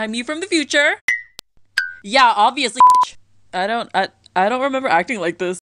I'm you from the future. Yeah, obviously. I don't remember acting like this.